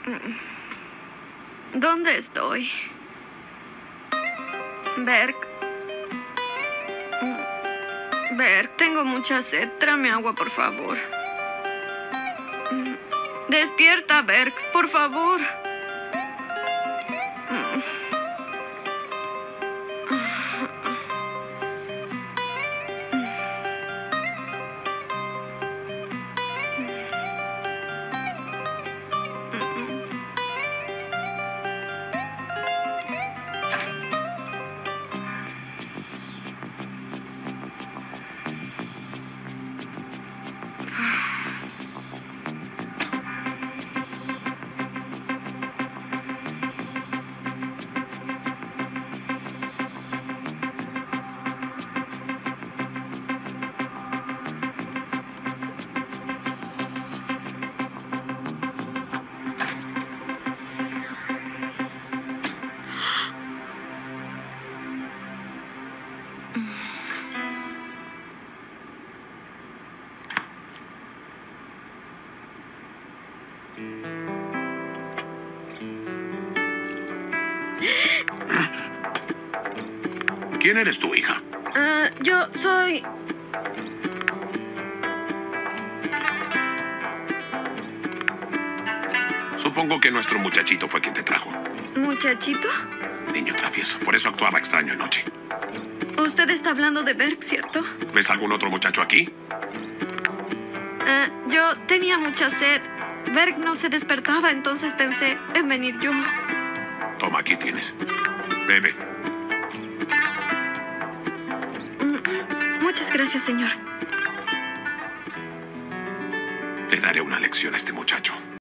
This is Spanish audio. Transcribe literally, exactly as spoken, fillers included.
¿Dónde estoy? Berg. Berg, tengo mucha sed. Tráeme agua, por favor. Despierta, Berg, por favor. ¿Quién eres tú, hija? Uh, yo soy... Supongo que nuestro muchachito fue quien te trajo. ¿Muchachito? Niño travieso. Por eso actuaba extraño anoche. Usted está hablando de Berg, ¿cierto? ¿Ves algún otro muchacho aquí? Uh, yo tenía mucha sed. Berg no se despertaba, entonces pensé en venir yo. Toma, aquí tienes. Bebe. Muchas gracias, señor. Le daré una lección a este muchacho.